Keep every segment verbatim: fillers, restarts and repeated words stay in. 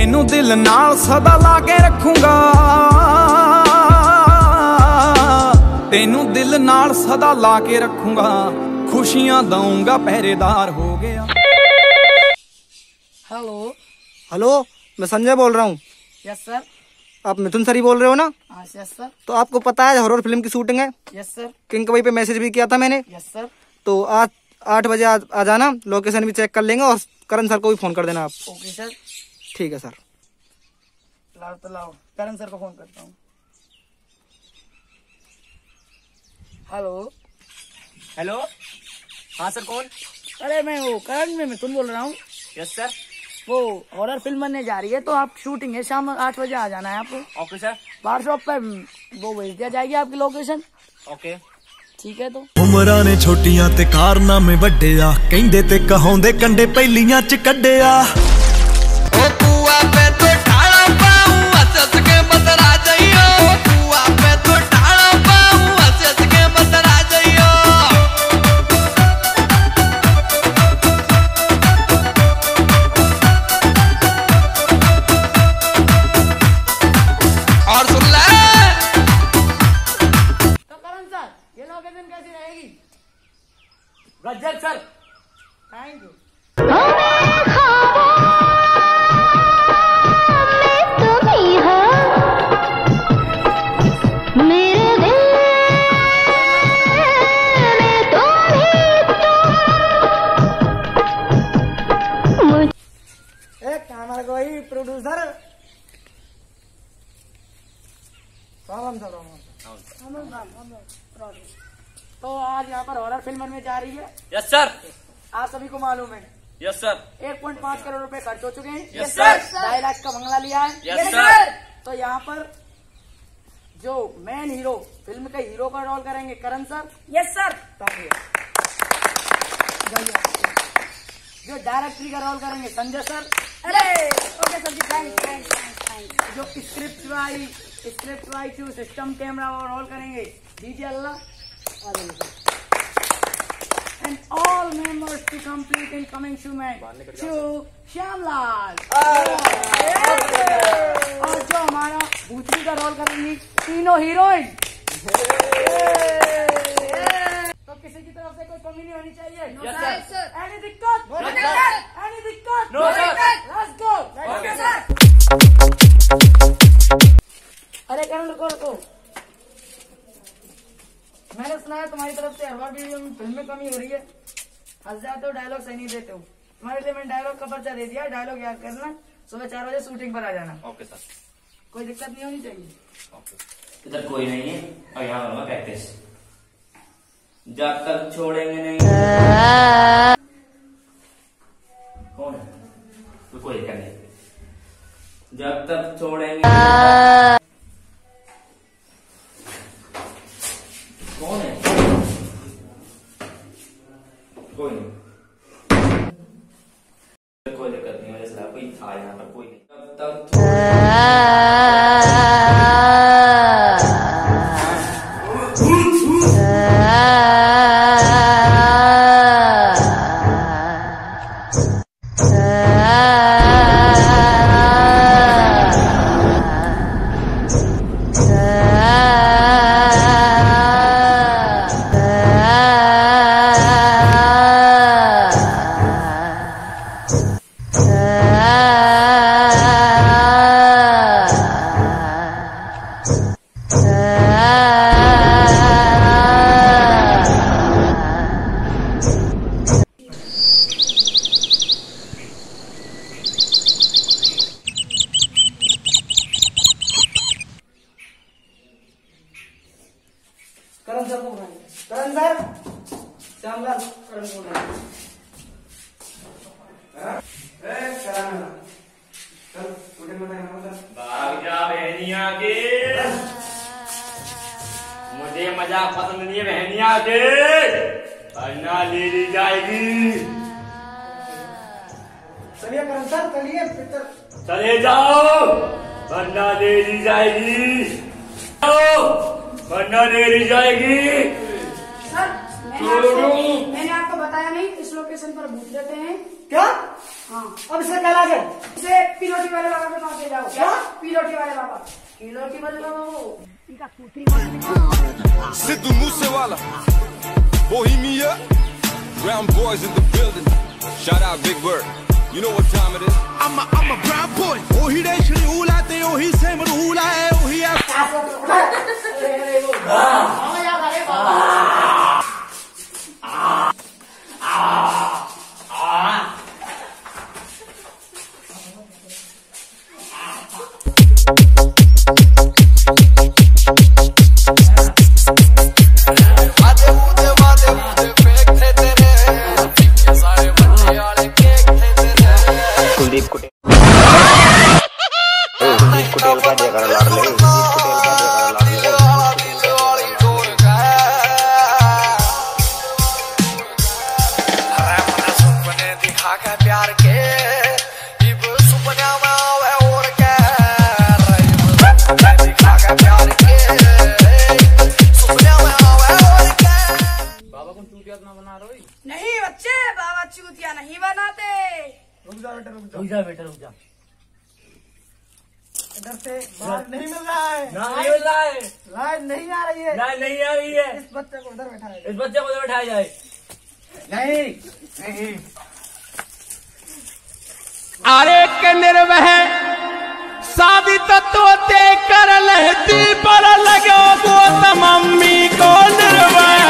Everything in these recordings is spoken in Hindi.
तेनू दिल नाल सदा ला के रखूंगा, तेनू दिल नाल सदा ला के रखूंगा, खुशियां दूंगा पहरेदार हो गया। हेलो हेलो, मैं संजय बोल रहा हूँ। Yes sir. आप मिथुन सर ही बोल रहे हो ना? Yes sir. तो आपको पता है हॉरर फिल्म की शूटिंग है? Yes sir. किंग वही पे मैसेज भी किया था मैंने। Yes sir. तो आज आठ बजे आ, आ जाना, लोकेशन भी चेक कर लेंगे और करण सर को भी फोन कर देना आप। Okay sir. ठीक है सर। लाओ तो लाओ, करण सर को फोन करता हूँ। हेलो हेलो, हाँ सर कौन? अरे मैं वो करण में मिथुन बोल रहा हूँ। Yes sir. वो हॉरर फिल्म बनने जा रही है तो आप शूटिंग है, शाम आठ बजे आ जाना है आपको। Okay sir. बाहर शॉप पे वो भेज दिया जाएगी आपकी लोकेशन। ओके ठीक है। तो उमरां ने छोटियां ते कारनामे वड्डे आ, कहंदे ते कहाउंदे कंडे पहिलियां च कड्डे आ। ओ कुआ पे तो ठाड़ा पाऊं हंस के बतरा जाइयो, कुआ पे तो ठाड़ा पाऊं हंस के बतरा जाइयो। और सुन ले तो करण सर, ये लोकेशन कैसी रहेगी? गजब सर। Thank you. कोई प्रोड्यूसर तो आज यहाँ पर हॉरर फिल्म बनने जा रही है। Yes sir. आप सभी को मालूम है। Yes sir. एक पॉइंट पाँच करोड़ रुपए खर्च हो चुके हैं। Yes sir. ढाई लाख का बंगला लिया है। Yes sir. तो यहाँ पर जो मेन हीरो, फिल्म के हीरो का रोल करेंगे करण सर। Yes sir. जो डायरेक्टरी का रोल करेंगे संजय सर। अरे okay sir ji, thanks thanks thanks. जो स्क्रिप्ट वाइज स्क्रिप्ट वाइज जो सिस्टम कैमरा और रोल करेंगे डीजे अल्लाह। And all members to complete in coming show में टू श्यामलाल। और जो हमारा भूतनी का रोल करेंगी तीनों हीरोइन। तो किसी की तरफ से कोई कमी नहीं होनी चाहिए। Yes sir. एनी दिक्कत? No sir. एनी दिक्कत? No sir. Let's go. Okay sir. अरे करण रुको रुको, मैंने सुना है तुम्हारी तरफ से हर बार भी फिल्म में कमी हो रही है, हंस जाते हो, डायलॉग सही नहीं देते हो। तुम्हारे लिए मैंने डायलॉग का पर्चा दे दिया, डायलॉग याद करना, सुबह चार बजे शूटिंग पर आ जाना। Okay sir. कोई दिक्कत नहीं होनी चाहिए। ओके। इधर कोई नहीं है और यहाँ करूँगा प्रैक्टिस। जब तक छोड़ेंगे नहीं। कौन है? तो कोई दिक्कत नहीं। जब तक छोड़ेंगे। कौन है? कोई नहीं। कोई दिक्कत नहीं, मुझे सलाह कोई था यहाँ पर, कोई नहीं। जब तक करण सर को बुलाइए। करण सर, श्यामलाल करण को बुलाइए। भाग जा बहनिया के, मुझे मजा पसंद नहीं है बहनिया के, वरना ले ली जाएगी। चलिए करण सर, चलिए पिक्चर। चले जाओ वरना ले ली जाएगी, वरना ले ली जाएगी। सर मैंने आपको, मैंने आपको बताया नहीं, लोकेशन पर भूत देते हैं क्या? हाँ। अब इसका क्या इलाज है? इसे पीओटी वाले लगा के किलोटी वाले बाबा, किलोटी वाले बाबा वो इनका पुत्री Sidhu Moosewala, Bohemia, Brown boys in the building. Shout out Big Bird. You know what time it is? I'm a, I'm a brown boy. Ohi de shriula te ohi se mrula hai ohi a नहीं बच्चे, बाबा चूतिया नहीं बनाते। रुक जा बेटा, रुक जा। रुक जा बेटा, रुक जा। इधर से बाहर नहीं मिल रहा है। नहीं मिल रहा है। लाइन नहीं आ रही है। लाइन नहीं आ रही है। इस बच्चे को उधर बैठाया जाए। इस बच्चे को उधर बैठाया जाए। नहीं नहीं। अरे के निर्वह साबित तोते कर लहती पर लगो गोत मम्मी को निर्वह।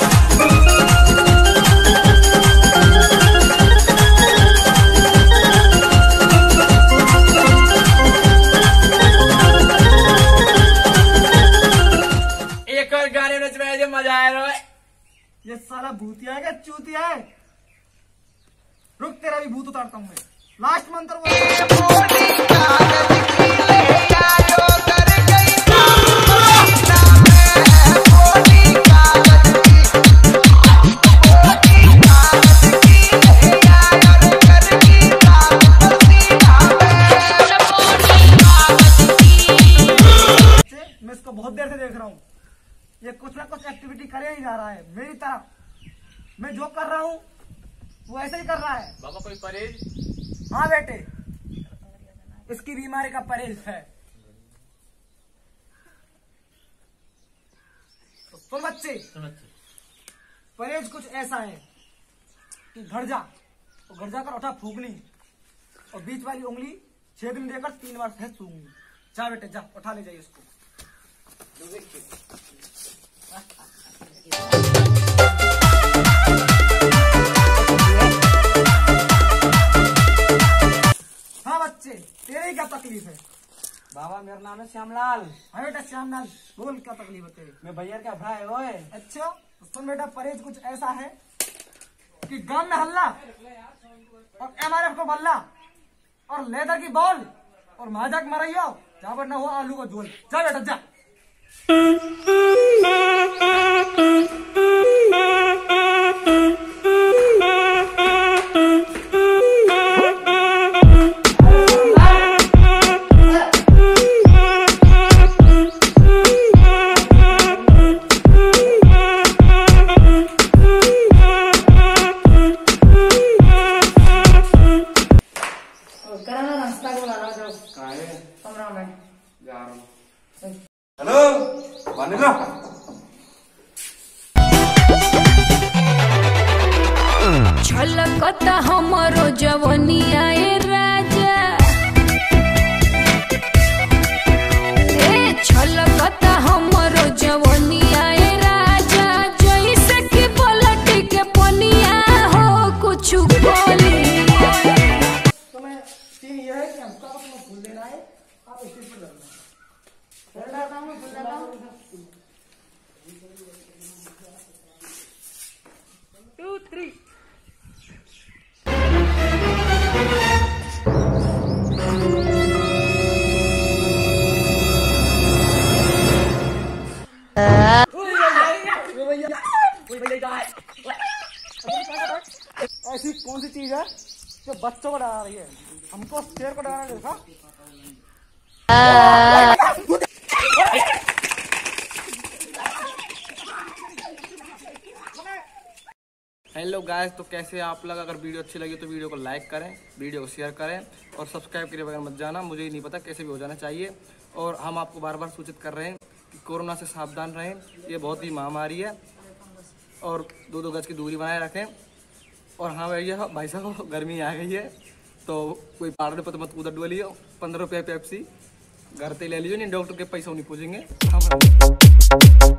एक और गाने नच रहे जो मजा आया रहा है। ये साला भूतिया है क्या चूतिया है? रुक, तेरा भी भूत उतारता हूँ मैं। लास्ट मंत्र बोल। मैं इसको बहुत देर से देख रहा हूँ, ये कुछ ना कुछ एक्टिविटी करे ही जा रहा है मेरी तरफ। मैं जो कर रहा हूँ वो ऐसे ही कर रहा है। बाबा कोई परहेज? हाँ बेटे, इसकी बीमारी का परहेज है। तो सुन बच्चे, परहेज कुछ ऐसा है कि घर जा तो घर जाकर उठा फूकनी और बीच वाली उंगली छेदनी देकर तीन बार सहज सूंघनी। जा बेटे जा, उठा ले जाइए इसको। हाँ बच्चे, तेरे क्या तकलीफ है? बाबा मेरा नाम है श्यामलाल। हाँ बेटा श्यामलाल, बोल क्या तकलीफ है तेरी? मैं भैया का भरा है वो है। अच्छा तो सुन बेटा, परहेज कुछ ऐसा है कि गांव में हल्ला और एमआरएफ को बल्ला और लेदर की बॉल और महाजक मरइयो, जहाँ पर न हो आलू का झोल। जा बेटा जा। हेलो वानिका, छलकत हमरो जवनिया ए राजा, ए छलकत हमरो जवनिया ए राजा, जैसे कि पलट के पनिया हो कुछ बोली। तो मैं सीन ये है कि हमको अपना फूल देना है, आप स्टेज पर जाना है। फूल डालता हूँ, फूल डालता हूँ। Two three. ऐसी कौन सी चीज है जो बच्चों को डरा रही है? हमको शेर को डराना देखा। हेलो हेलो गाइस, तो कैसे आप लोग? अगर वीडियो अच्छी लगी तो वीडियो को लाइक करें, वीडियो को शेयर करें और सब्सक्राइब करे बगैर मत जाना। मुझे नहीं पता कैसे भी हो जाना चाहिए। और हम आपको बार बार सूचित कर रहे हैं कि कोरोना से सावधान रहें, ये बहुत ही महामारी है। और दो दो गज की दूरी बनाए रखें। और हाँ भैया, भाई साहब गर्मी आ गई है तो कोई पहाड़ पर मत कूदा डुलियो। पंद्रह रुपये पेप्सी घर से ले लीजिए, नहीं डॉक्टर के पैसा नहीं पूछेंगे।